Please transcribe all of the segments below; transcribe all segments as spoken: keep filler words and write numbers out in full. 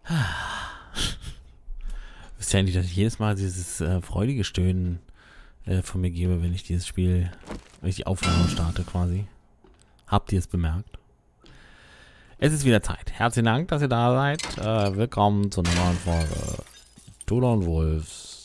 Wisst ihr eigentlich, dass ich jedes Mal dieses äh, freudige Stöhnen äh, von mir gebe, wenn ich dieses Spiel, wenn ich die Aufnahme starte quasi? Habt ihr es bemerkt? Es ist wieder Zeit. Herzlichen Dank, dass ihr da seid. Äh, willkommen zu einer neuen Folge Tudor Wolves.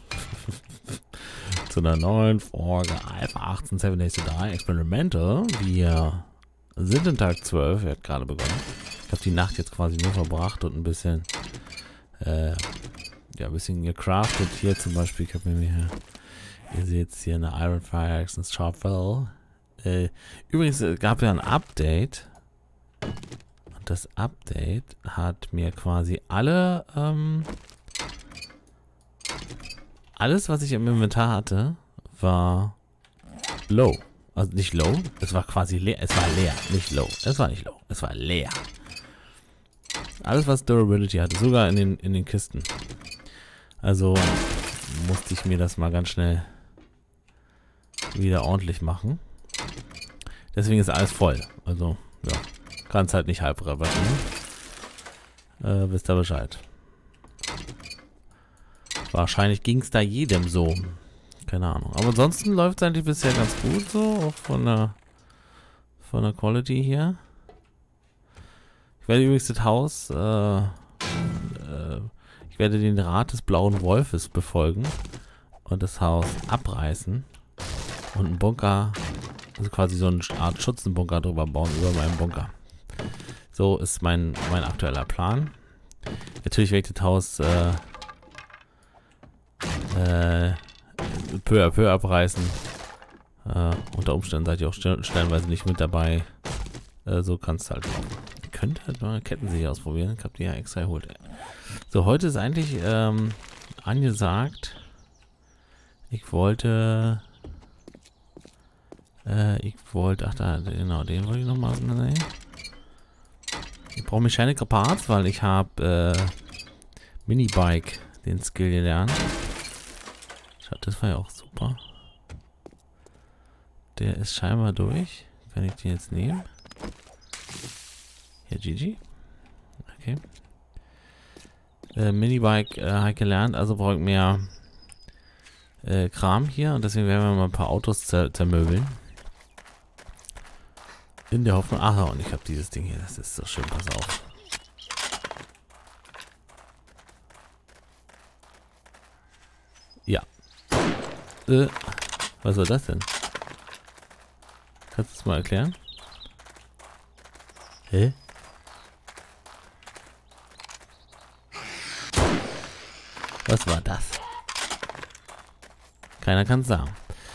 zu einer neuen Folge Alpha achtzehn Seven Days to Die Experimental. Wir sind in Tag zwölf. Er hat gerade begonnen. Ich habe die Nacht jetzt quasi nur verbracht und ein bisschen äh, ja, ein bisschen gecraftet. Hier zum Beispiel, ich habe mir hier, ihr seht hier eine Iron Fire Axe, Sharpfell. Äh, übrigens äh, gab ja ein Update. Und das Update hat mir quasi alle, ähm, alles, was ich im Inventar hatte, war low. Also nicht low, es war quasi leer. Es war leer, nicht low. Es war nicht low, es war leer. Alles, was Durability hatte, sogar in den, in den Kisten. Also musste ich mir das mal ganz schnell wieder ordentlich machen. Deswegen ist alles voll. Also, ja, kann es halt nicht halb reparieren. Äh, wisst ihr Bescheid. Wahrscheinlich ging es da jedem so. Keine Ahnung. Aber ansonsten läuft es eigentlich bisher ganz gut so. Auch von der, von der Quality hier. Ich werde übrigens das Haus, äh, äh, ich werde den Rat des blauen Wolfes befolgen und das Haus abreißen und einen Bunker, also quasi so eine Art Schutzenbunker drüber bauen, über meinem Bunker. So ist mein, mein aktueller Plan. Natürlich werde ich das Haus äh, äh, peu à peu abreißen. Äh, unter Umständen seid ihr auch stellenweise nicht mit dabei. Äh, so kann es halt laufen. Ihr könnt halt mal Kettensäge ausprobieren. Ich habe die ja extra geholt. So, heute ist eigentlich ähm, angesagt, ich wollte, äh, ich wollte, ach da, genau, den wollte ich nochmal sehen. Ich brauche Mechanical Parts, weil ich habe äh, Minibike den Skill gelernt. Schaut, das war ja auch super. Der ist scheinbar durch. Kann ich den jetzt nehmen? Hier, G G. Okay. Äh, Minibike äh, habe ich gelernt, also brauche ich mehr äh, Kram hier und deswegen werden wir mal ein paar Autos zer zermöbeln. In der Hoffnung, ach und ich habe dieses Ding hier, das ist so schön, pass auf. Ja. Äh, was war das denn? Kannst du es mal erklären? Hä? Was war das? Keiner kann es sagen.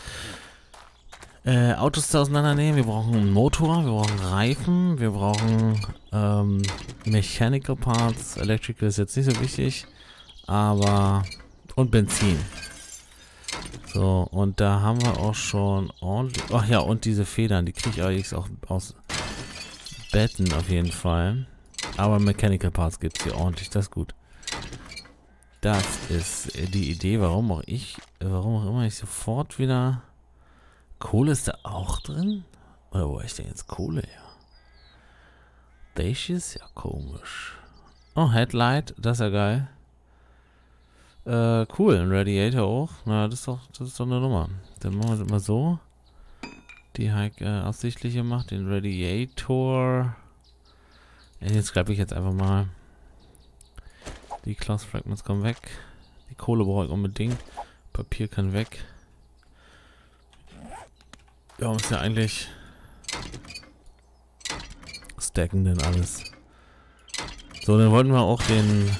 Äh, Autos auseinandernehmen. Wir brauchen einen Motor, wir brauchen Reifen, wir brauchen ähm, Mechanical Parts. Electrical ist jetzt nicht so wichtig, aber und Benzin. So, und da haben wir auch schon ordentlich. Ach ja, und diese Federn, die kriege ich allerdings auch aus Betten auf jeden Fall. Aber Mechanical Parts gibt es hier ordentlich, das ist gut. Das ist die Idee, warum auch ich, warum auch immer ich sofort wieder... Kohle ist da auch drin? Oder wo ist denn jetzt Kohle her? Beige ist ja komisch. Oh, Headlight, das ist ja geil. Äh, cool, ein Radiator auch. Na, das ist doch, das ist doch eine Nummer. Dann machen wir das mal so. Die halt äh, absichtlich gemacht, den Radiator. Jetzt schreibe ich jetzt einfach mal. Die Class Fragments kommen weg. Die Kohle brauche ich unbedingt. Papier kann weg. Ja, ist ja eigentlich stacken denn alles. So, dann wollten wir auch den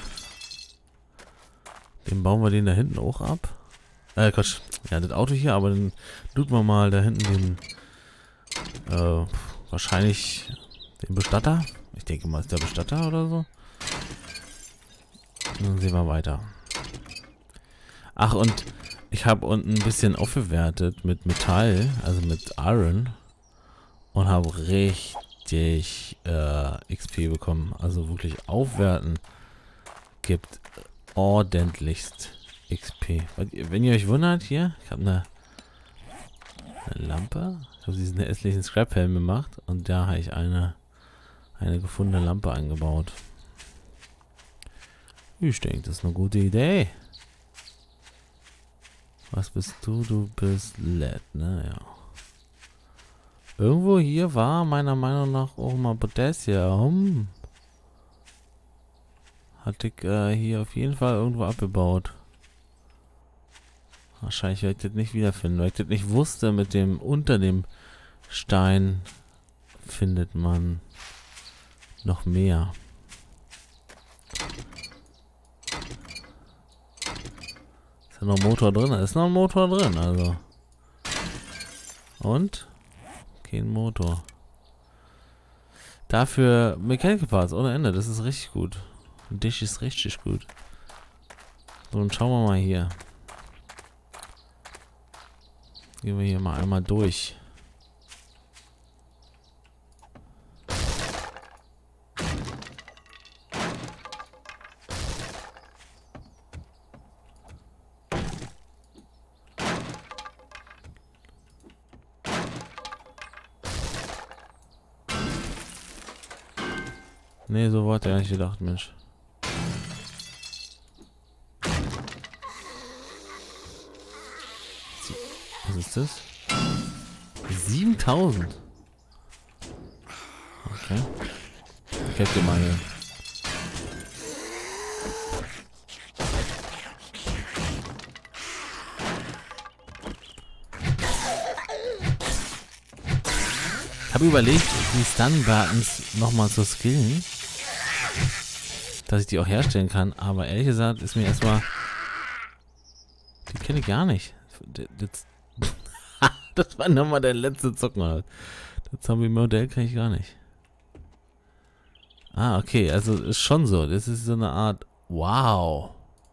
den bauen wir den da hinten auch ab. Äh, Quatsch. Ja, das Auto hier, aber dann tut man mal da hinten den äh, wahrscheinlich den Bestatter. Ich denke mal, ist der Bestatter oder so. Dann sehen wir weiter. Ach, und ich habe unten ein bisschen aufgewertet mit Metall, also mit Iron. Und habe richtig äh, X P bekommen. Also wirklich aufwerten gibt ordentlichst X P. Wenn ihr euch wundert, hier, ich habe eine, eine Lampe. Ich habe diesen hässlichen Scrap-Helm gemacht. Und da habe ich eine, eine gefundene Lampe eingebaut. Ich denke, das ist eine gute Idee. Was bist du? Du bist L E D, ne? Ja. Irgendwo hier war meiner Meinung nach auch mal Potassium. Hatte ich äh, hier auf jeden Fall irgendwo abgebaut. Wahrscheinlich werde ich das nicht wiederfinden, weil ich das nicht wusste mit dem unter dem Stein findet man noch mehr. Ist da noch ein Motor drin? Da ist noch ein Motor drin, also. Und? Kein Motor. Dafür Mechanical Parts ohne Ende, das ist richtig gut. Das ist richtig gut. So, und schauen wir mal hier. Gehen wir hier mal einmal durch. Nee, so war der nicht gedacht, Mensch. Was ist das? siebentausend. Okay. Ich helfe dir mal hier. Ich habe überlegt, die Stun-Buttons nochmal zu skillen. Dass ich die auch herstellen kann, aber ehrlich gesagt ist mir erstmal. Die kenne ich gar nicht. Das, das war nochmal der letzte Zucken halt. Das Zombie-Modell kenne ich gar nicht. Ah, okay, also ist schon so. Das ist so eine Art. Wow.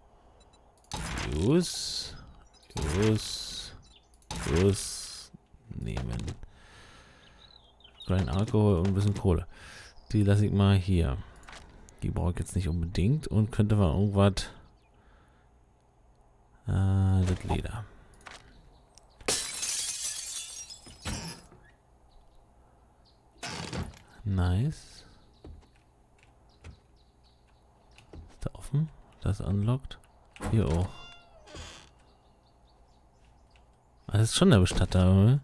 Use. Use. Use. Nehmen. Kleinen Alkohol und ein bisschen Kohle. Die lasse ich mal hier. Die brauche ich jetzt nicht unbedingt und könnte mal irgendwas. Äh, das Leder. Nice. Ist da offen? Das unlockt. Hier auch. Ah, das ist schon der Bestatter, oder?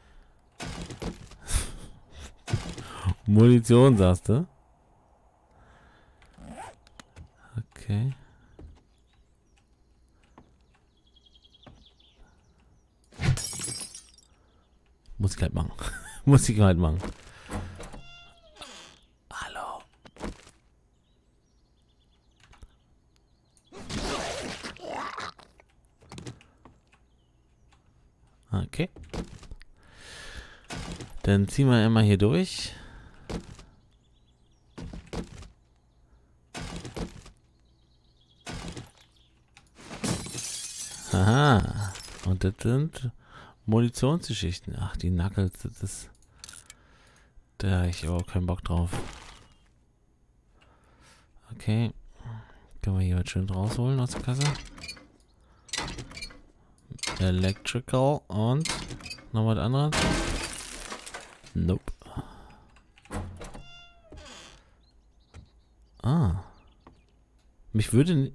Munition, sagst du? Okay. Muss ich halt machen. Muss ich halt machen. Hallo. Okay. Dann ziehen wir immer hier durch. Aha. Und das sind Munitionsgeschichten. Ach, die Knuckles, das ist. Da habe ich aber keinen Bock drauf. Okay. Können wir hier was schön rausholen aus der Kasse? Electrical und noch was anderes? Nope. Ah. Mich würde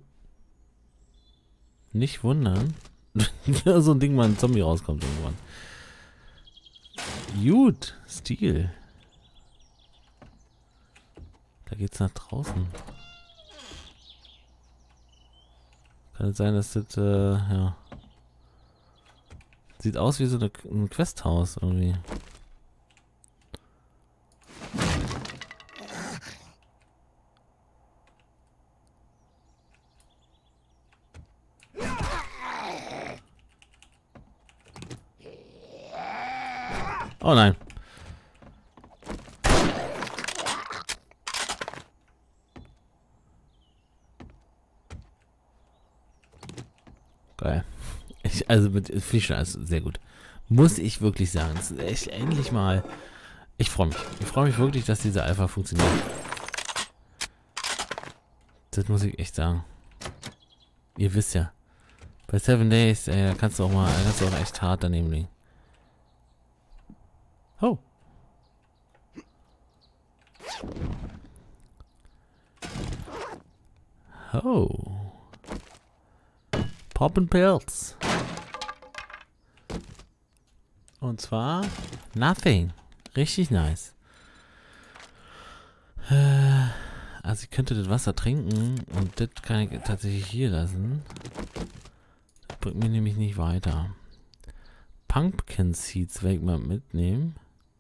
nicht wundern, wenn so ein Ding mal ein Zombie rauskommt irgendwann. Gut, Stil. Da geht's nach draußen. Kann es sein, dass das, äh, ja. Sieht aus wie so eine, ein Questhaus irgendwie. Oh nein. Geil. Ich, also mit Fischer ist sehr gut. Muss ich wirklich sagen. Das ist echt endlich mal. Ich freue mich. Ich freue mich wirklich, dass diese Alpha funktioniert. Das muss ich echt sagen. Ihr wisst ja. Bei Seven Days, ey, da kannst du auch mal, da kannst du auch echt hart daneben liegen. Oh. Oh. Poppenpilz. Und zwar Nothing. Richtig nice. Äh, also ich könnte das Wasser trinken und das kann ich tatsächlich hier lassen. Das bringt mich nämlich nicht weiter. Pumpkin Seeds werde ich mal mitnehmen.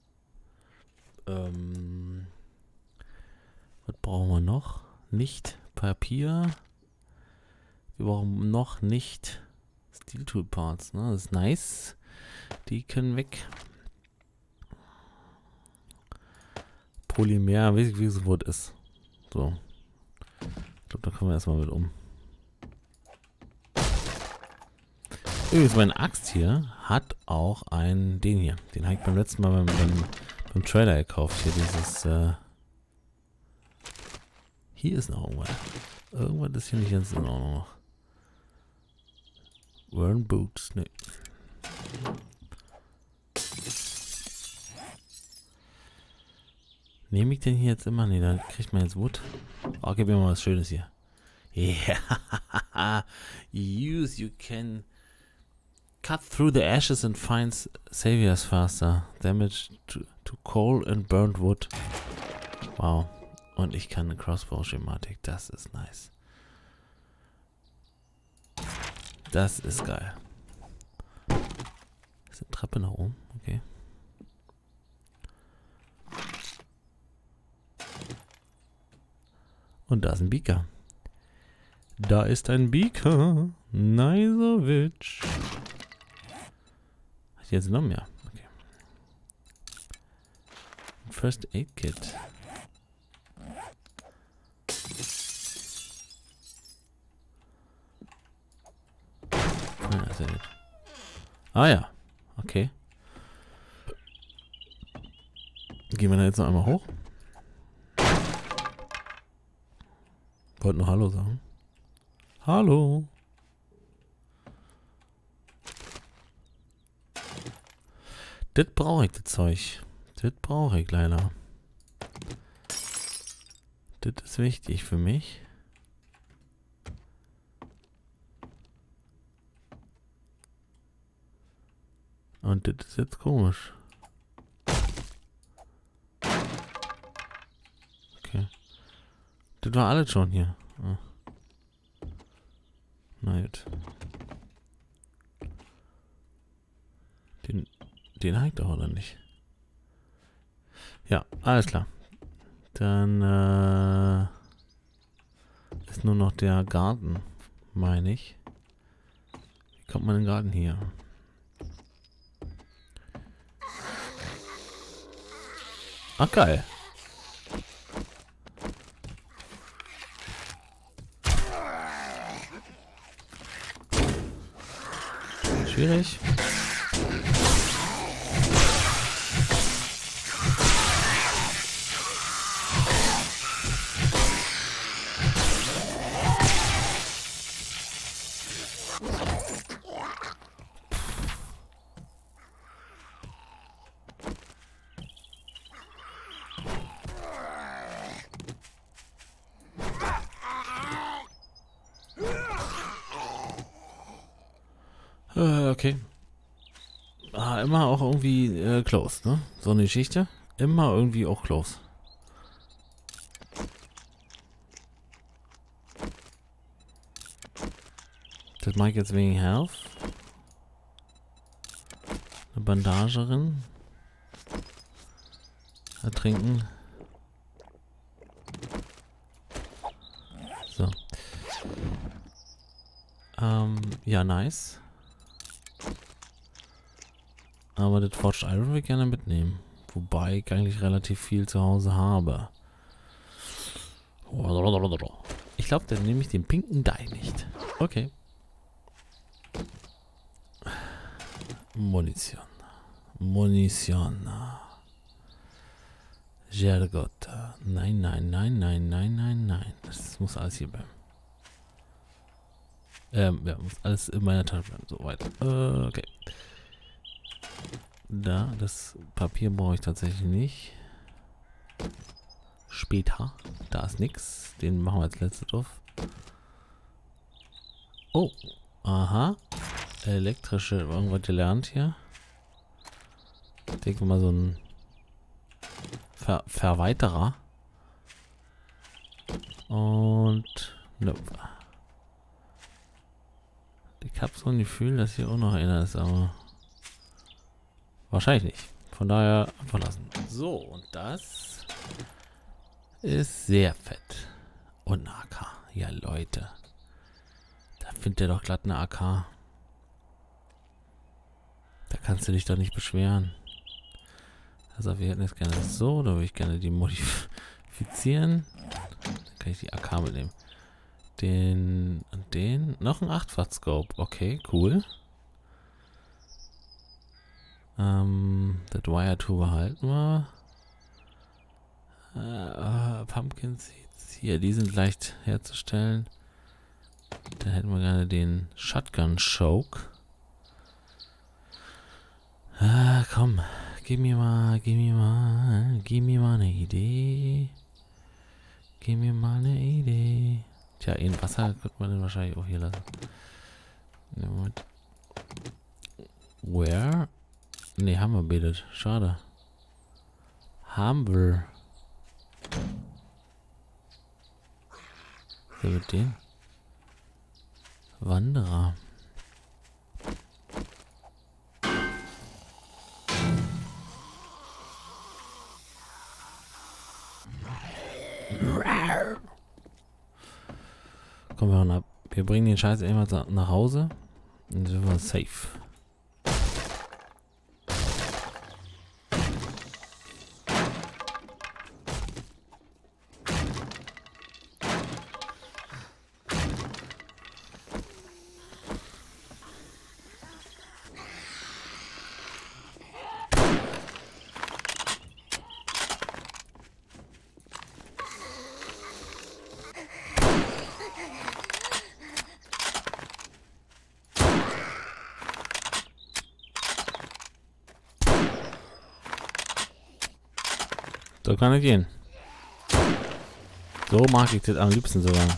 Ähm, was brauchen wir noch? Nicht Papier. Wir brauchen noch nicht Steel Tool Parts, ne? Das ist nice. Die können weg. Polymer, weiß ich, wie das Wort ist. So. Ich glaube, da kommen wir erstmal mit um. Übrigens, meine Axt hier hat auch einen, den hier. Den habe ich beim letzten Mal beim, beim, beim Trailer gekauft. Hier dieses, äh hier ist noch irgendwas. Irgendwas ist hier nicht ganz in Ordnung. Burn Boots, ne. Nehme ich den hier jetzt immer? Ne, dann kriegt man jetzt Wood. Oh, gib mir mal was Schönes hier. Yeah. Use, you can cut through the ashes and find saviors faster. Damage to, to coal and burnt wood. Wow. Und ich kann eine Crossbow-Schematik. Das ist nice. Das ist geil. Das ist eine Treppe nach oben. Okay. Und da ist ein Beaker. Da ist ein Beaker. Nice. Hat ich jetzt noch mehr? Okay. First Aid Kit. Ah, ist er nicht. Ah ja. Okay. Gehen wir da jetzt noch einmal hoch? Wollte nur Hallo sagen. Hallo. Das brauche ich, das Zeug. Das brauche ich leider. Das ist wichtig für mich. Und das ist jetzt komisch. Okay. Das war alles schon hier. Ah. Na gut. Den, den hakt auch oder nicht? Ja, alles klar. Dann äh, ist nur noch der Garten, meine ich. Wie kommt man in den Garten hier? Ach, geil. Schwierig. Äh, okay. Ah, immer auch irgendwie äh, close, ne? So eine Geschichte. Immer irgendwie auch close. Das mache ich jetzt wegen Health. Eine Bandagerin. Ertrinken. So. Ähm, ja, nice. Aber das Forged Iron will ich gerne mitnehmen. Wobei ich eigentlich relativ viel zu Hause habe. Ich glaube, dann nehme ich den pinken Dye nicht. Okay. Munition. Munition. Jergott. Nein, nein, nein, nein, nein, nein, nein. Das muss alles hier bleiben. Ähm, ja, muss alles in meiner Tasche bleiben. So weit. Äh, okay. Da, das Papier brauche ich tatsächlich nicht. Später. Da ist nichts. Den machen wir als letztes drauf. Oh, aha. Elektrische, irgendwas gelernt hier. Ich denke mal so ein Ver Verweiterer. Und nope. Ich habe so ein Gefühl, dass hier auch noch einer ist, aber wahrscheinlich nicht. Von daher verlassen. So, und das ist sehr fett. Und eine A K. Ja, Leute. Da findet ihr doch glatt eine A K. Da kannst du dich doch nicht beschweren. Also wir hätten jetzt gerne so, da würde ich gerne die modifizieren. Dann kann ich die A K mitnehmen. Den und den. Noch ein acht-fach Scope. Okay, cool. Ähm, das Wire Tool behalten wir. Äh, Pumpkin Seeds. Hier, die sind leicht herzustellen. Dann hätten wir gerne den Shotgun Choke. Ah, komm. Gib mir mal, gib mir mal, gib mir mal eine Idee. Gib mir mal eine Idee. Tja, in Wasser könnte man den wahrscheinlich auch hier lassen. Where? Ne, haben wir betet. Schade. Haben wir. Wer mit dem? Wanderer. Komm, wir, ab. wir bringen den Scheiß immer nach Hause. Und dann sind wir safe. So kann es gehen. So mag ich das am liebsten sogar.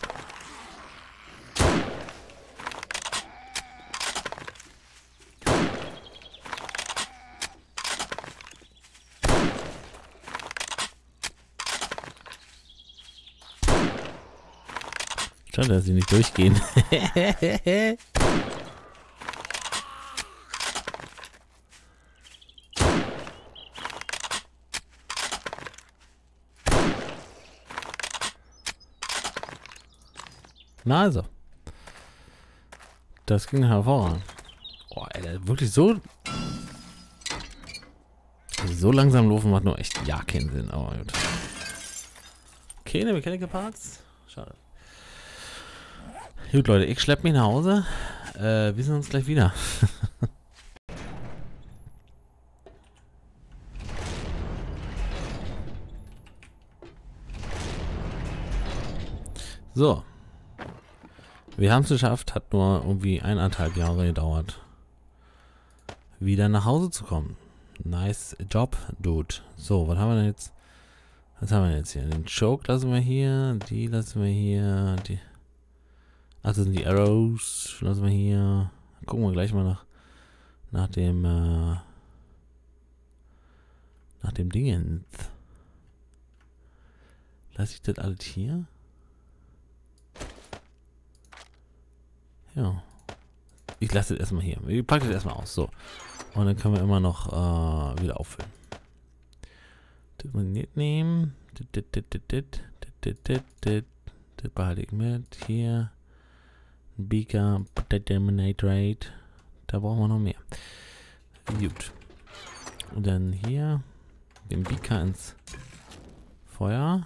Schade, dass sie nicht durchgehen. Na also. Das ging hervorragend. Oh, Alter, wirklich so... So langsam laufen macht nur echt ja keinen Sinn. Aber gut. Keine Mechanical Parts. Schade. Gut, Leute, ich schleppe mich nach Hause. Äh, wir sehen uns gleich wieder. So. Wir haben es geschafft, hat nur irgendwie eineinhalb Jahre gedauert, wieder nach Hause zu kommen. Nice Job, Dude. So, was haben wir denn jetzt? Was haben wir denn jetzt hier? Den Choke lassen wir hier, die lassen wir hier, die... Ach, das sind die Arrows, lassen wir hier. Gucken wir gleich mal nach, nach dem, äh, nach dem Dingens. Lass ich das alles hier? Ja. Ich lasse das erstmal hier. Ich packe das erstmal aus. So. Und dann können wir immer noch äh, wieder auffüllen. Das mal nicht nehmen. Das behalte ich mit. Hier. Beaker. Determinate. Da brauchen wir noch mehr. Gut. Und dann hier. Den Beaker ins Feuer.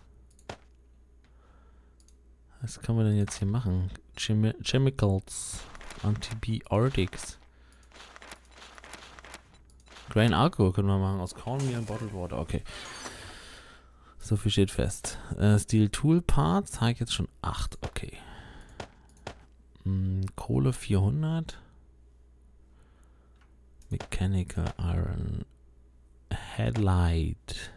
Was kann man denn jetzt hier machen? Chemi Chemicals. Antibiotics. Grain Alcohol können wir machen aus Cornmeal und Bottled Water. Okay. So viel steht fest. Äh, Steel Tool Parts habe ich jetzt schon acht. Okay. Hm, Kohle vierhundert. Mechanical Iron. Headlight.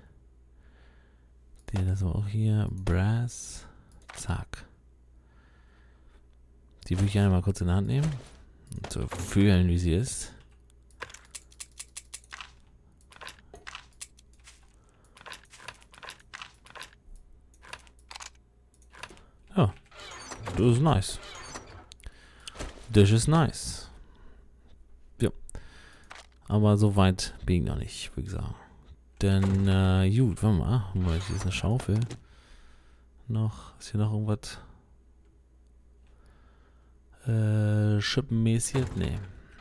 Der das auch hier. Brass. Zack. Die würde ich gerne mal kurz in der Hand nehmen. Und zu fühlen, wie sie ist. Ja. Das ist nice. Das ist nice. Ja. Aber so weit bin ich noch nicht, würde ich sagen. Denn, äh, gut, warte mal. Moment, hier ist eine Schaufel. Noch, ist hier noch irgendwas? Äh, schippenmäßig? Nee.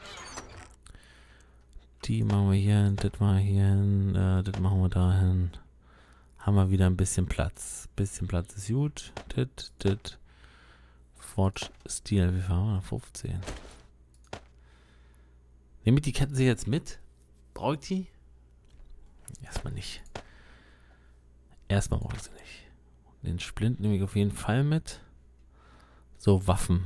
Die machen wir hier hin, das machen wir hier hin, äh, das machen wir da hin. Haben wir wieder ein bisschen Platz. Bisschen Platz ist gut. Das, das. Forge Steel, wie viel haben wir? fünfzehn. Nehme ich die Kettensäge jetzt mit? Brauche ich die? Erstmal nicht. Erstmal brauche ich sie nicht. Den Splint nehme ich auf jeden Fall mit. So, Waffen.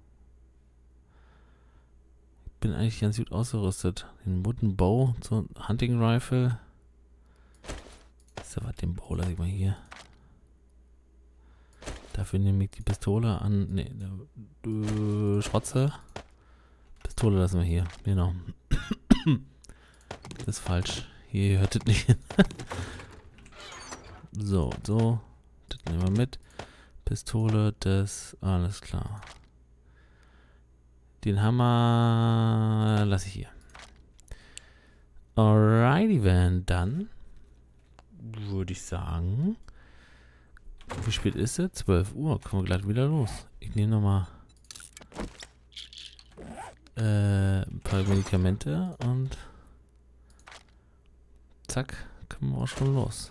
Ich bin eigentlich ganz gut ausgerüstet. Den Wooden Bow zur Hunting Rifle. So, was, den Bow lasse ich mal hier. Dafür nehme ich die Pistole an. Ne, äh, Schrotze. Pistole lassen wir hier. Genau. Das ist falsch. Hier hört es nicht hin. So, so. Das nehmen wir mit. Pistole, das. Alles klar. Den Hammer lasse ich hier. Alrighty, wenn dann würde ich sagen. Wie spät ist es? zwölf Uhr. Kommen wir gleich wieder los. Ich nehme nochmal äh, ein paar Medikamente und zack, können wir auch schon los.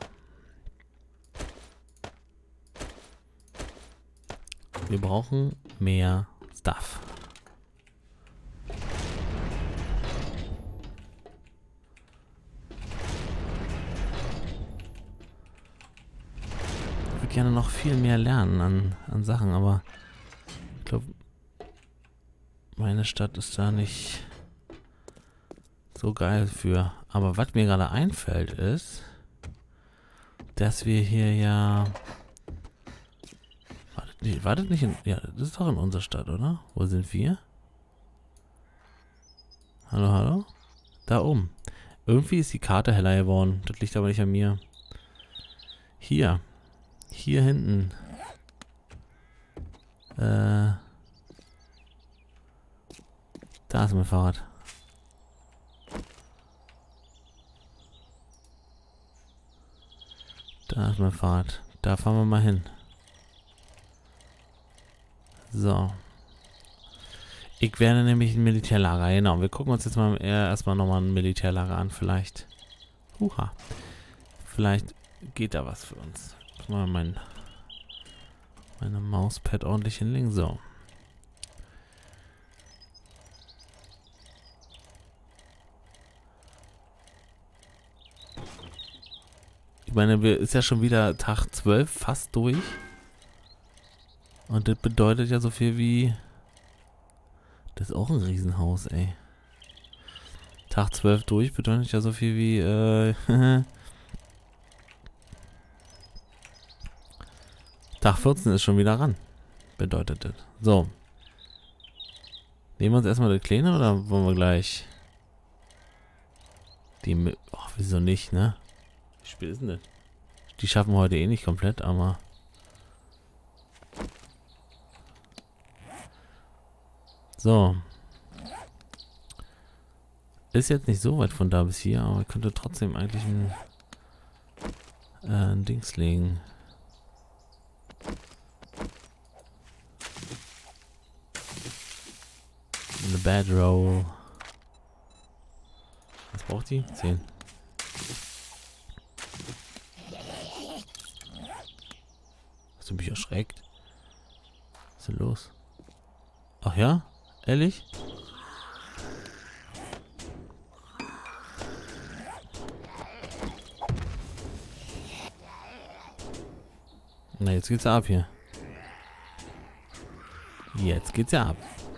Wir brauchen mehr Stuff. Ich würde gerne noch viel mehr lernen an, an Sachen, aber ich glaube, meine Stadt ist da nicht so geil für. Aber was mir gerade einfällt ist, dass wir hier ja... Wartet nicht, wartet nicht in... Ja, das ist doch in unserer Stadt, oder? Wo sind wir? Hallo, hallo? Da oben. Irgendwie ist die Karte heller geworden. Das liegt aber nicht an mir. Hier. Hier hinten. Äh... Da ist mein Fahrrad. Da ist mein Fahrrad. Da fahren wir mal hin. So. Ich werde nämlich ein Militärlager. Genau, wir gucken uns jetzt mal erstmal nochmal ein Militärlager an. Vielleicht. Huha. Vielleicht geht da was für uns. Mal mein meine Mauspad ordentlich hinlegen. So. Ich meine, wir ist ja schon wieder Tag zwölf fast durch. Und das bedeutet ja so viel wie... Das ist auch ein Riesenhaus, ey. Tag zwölf durch bedeutet ja so viel wie... Äh, Tag vierzehn ist schon wieder ran. Bedeutet das. So. Nehmen wir uns erstmal das Kleine oder wollen wir gleich... Die... Ach, wieso nicht, ne? Wie spät ist denn das? Die schaffen wir heute eh nicht komplett, aber... So. Ist jetzt nicht so weit von da bis hier, aber ich könnte trotzdem eigentlich ein, äh, ein Dings legen. Eine Bedroll. Was braucht die? zehn. Hast du mich erschreckt? Was ist denn los? Ach ja? Ehrlich? Na, jetzt geht's ab hier. Jetzt geht's ja ab.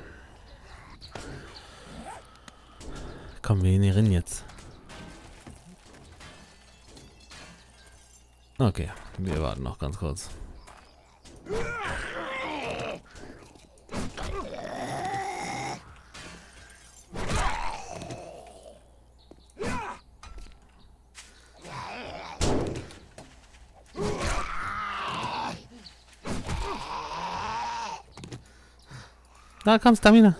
Kommen wir hier rein jetzt. Okay, wir warten noch ganz kurz. Da kommt Stamina.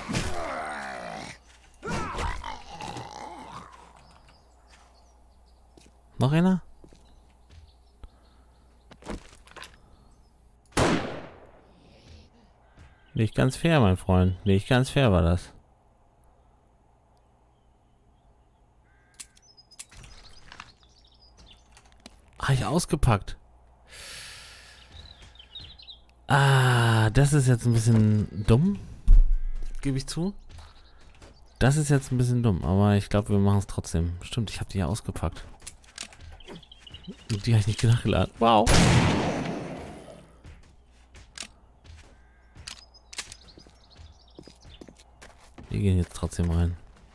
Noch einer? Nicht ganz fair, mein Freund. Nicht ganz fair war das. Habe ich ausgepackt. Ah, das ist jetzt ein bisschen dumm. Gebe ich zu. Das ist jetzt ein bisschen dumm, aber ich glaube, wir machen es trotzdem. Stimmt, ich habe die ja ausgepackt. Und die habe ich nicht nachgeladen. Wow. Wir gehen jetzt trotzdem rein.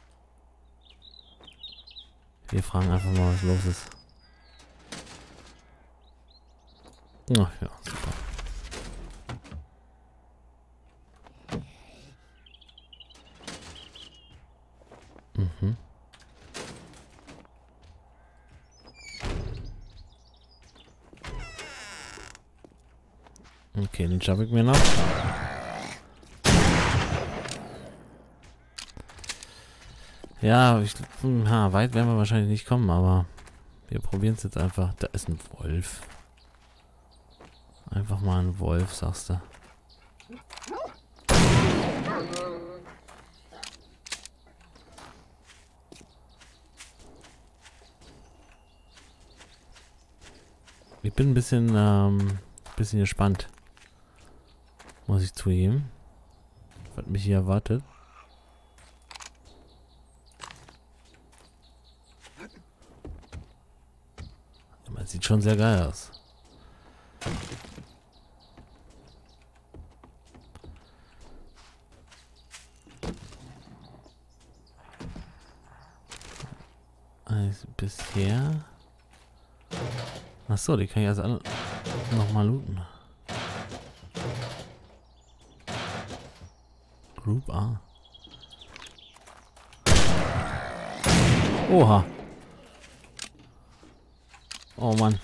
Wir fragen einfach mal, was los ist. Ach ja, super. Mhm. Okay, den schaffe ich mir noch. Ja, ich, ha, weit werden wir wahrscheinlich nicht kommen, aber wir probieren es jetzt einfach. Da ist ein Wolf. Einfach mal ein Wolf, sagst du. Ich bin ein bisschen, ähm, bisschen gespannt. Muss ich zugeben. Was mich hier erwartet. Das sieht schon sehr geil aus. Also bisher... Achso, die kann ich also alle nochmal looten. Group A. Oha. Oh Mann.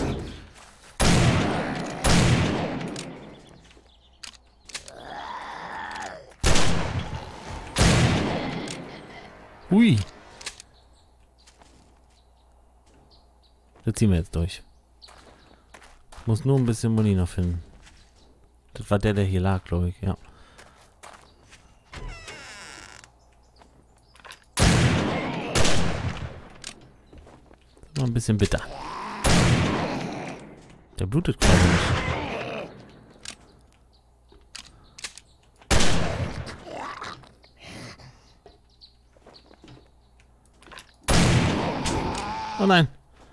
Hui. Das ziehen wir jetzt durch. Ich muss nur ein bisschen Muni noch finden. Das war der, der hier lag, glaube ich, ja. Das war ein bisschen bitter. Der blutet quasi nicht. Oh nein.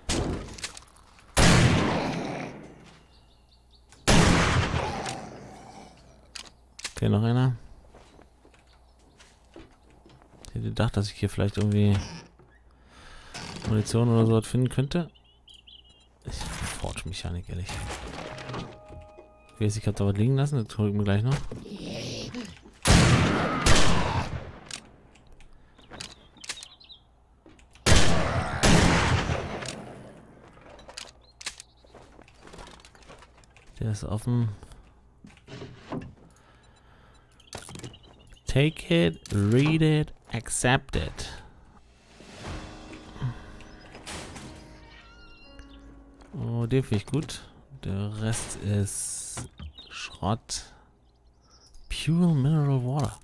Okay, noch einer. Ich hätte gedacht, dass ich hier vielleicht irgendwie Munition oder so was finden könnte. Ich Forge-Mechanik, ehrlich. Ich weiß, ich habe da was liegen lassen, das hole ich mir gleich noch. Der ist offen. Take it, read it, accept it. Oh, den finde ich gut. Der Rest ist Schrott. Pure Mineral Water.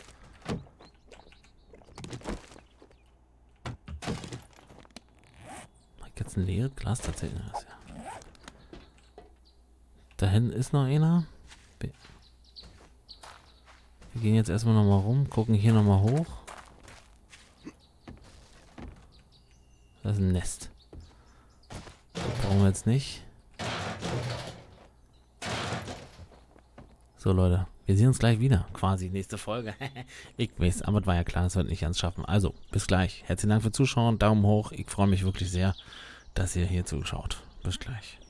Jetzt ein leeres Glas tatsächlich. Da hinten ist noch einer. Wir gehen jetzt erstmal nochmal rum, gucken hier nochmal hoch. Das ist ein Nest. Das brauchen wir jetzt nicht. So Leute, wir sehen uns gleich wieder. Quasi nächste Folge. Ich weiß, aber das war ja klar, das wird nicht ganz schaffen. Also, bis gleich. Herzlichen Dank fürs Zuschauen. Daumen hoch. Ich freue mich wirklich sehr, dass ihr hier zuschaut. Bis gleich.